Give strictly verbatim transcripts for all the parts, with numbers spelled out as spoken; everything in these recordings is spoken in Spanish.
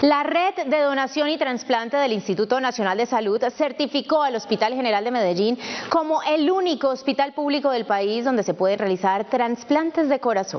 La Red de Donación y Trasplante del Instituto Nacional de Salud certificó al Hospital General de Medellín como el único hospital público del país donde se pueden realizar trasplantes de corazón.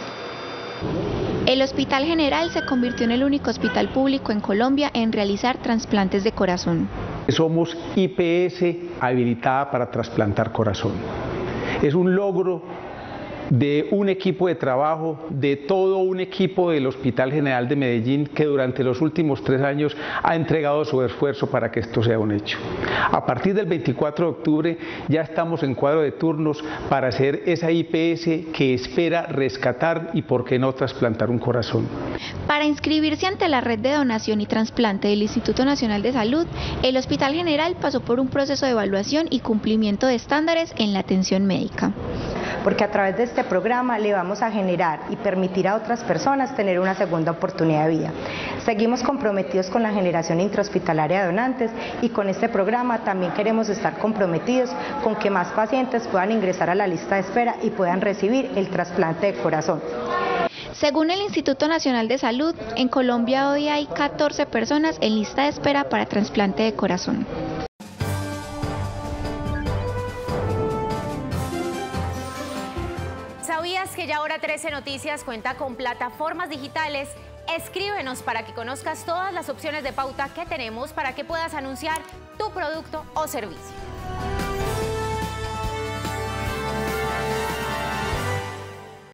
El Hospital General se convirtió en el único hospital público en Colombia en realizar trasplantes de corazón. Somos I P S habilitada para trasplantar corazón. Es un logro de un equipo de trabajo, de todo un equipo del Hospital General de Medellín que durante los últimos tres años ha entregado su esfuerzo para que esto sea un hecho. A partir del veinticuatro de octubre ya estamos en cuadro de turnos para hacer esa I P S que espera rescatar y por qué no trasplantar un corazón. Para inscribirse ante la Red de Donación y Trasplante del Instituto Nacional de Salud, el Hospital General pasó por un proceso de evaluación y cumplimiento de estándares en la atención médica. Porque a través de este programa le vamos a generar y permitir a otras personas tener una segunda oportunidad de vida. Seguimos comprometidos con la generación intrahospitalaria de donantes y con este programa también queremos estar comprometidos con que más pacientes puedan ingresar a la lista de espera y puedan recibir el trasplante de corazón. Según el Instituto Nacional de Salud, en Colombia hoy hay catorce personas en lista de espera para trasplante de corazón. ¿Sabías que ya Hora trece Noticias cuenta con plataformas digitales? Escríbenos para que conozcas todas las opciones de pauta que tenemos para que puedas anunciar tu producto o servicio.